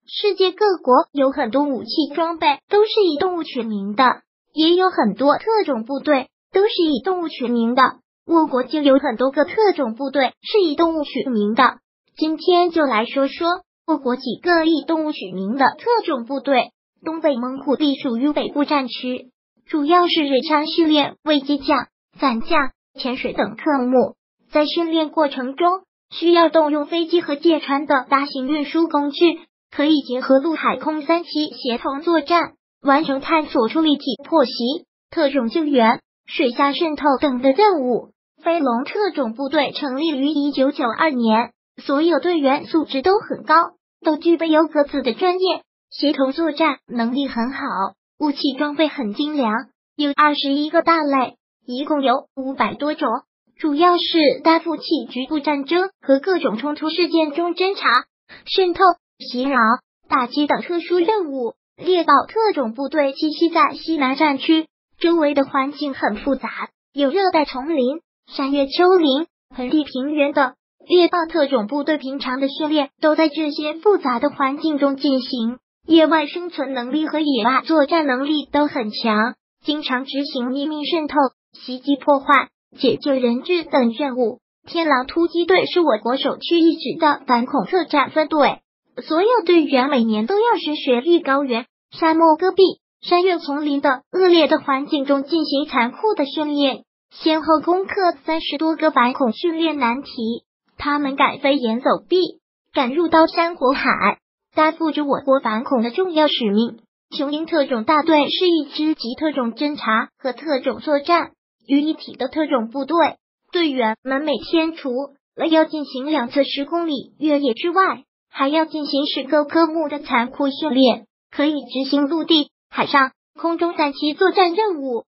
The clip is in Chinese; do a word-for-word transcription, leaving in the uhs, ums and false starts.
世界各国有很多武器装备都是以动物取名的，也有很多特种部队都是以动物取名的。我国就有很多个特种部队是以动物取名的。今天就来说说我国几个以动物取名的特种部队。东北蒙古隶属于北部战区，主要是日常训练为机降、伞降、潜水等科目。在训练过程中，需要动用飞机和舰船等大型运输工具，可以结合陆海空三栖协同作战，完成探索处理体破袭、特种救援、水下渗透等的任务。飞龙特种部队成立于一九九二年，所有队员素质都很高，都具备有各自的专业，协同作战能力很好，武器装备很精良，有二十一个大类，一共有五百多种，主要是担负起局部战争和各种冲突事件中侦查、渗透、袭扰、打击等特殊任务。猎豹特种部队栖息在西南战区，周围的环境很复杂，有热带丛林、山岳丘陵、盆地平原等。猎豹特种部队平常的训练都在这些复杂的环境中进行，野外生存能力和野外作战能力都很强，经常执行秘密渗透、袭击破坏、解救人质等任务。天狼突击队是我国首屈一指的反恐特战分队，所有队员每年都要是雪域高原、沙漠戈壁、山岳丛林等恶劣的环境中进行残酷的训练，先后攻克三十多个反恐训练难题。他们敢飞檐走壁，敢入刀山火海，担负着我国反恐的重要使命。雄鹰特种大队是一支集特种侦察和特种作战于一体的特种部队，队员们每天除了要进行两次十公里越野之外，还要进行十个科目的残酷训练，可以执行陆地、海上、空中战期作战任务。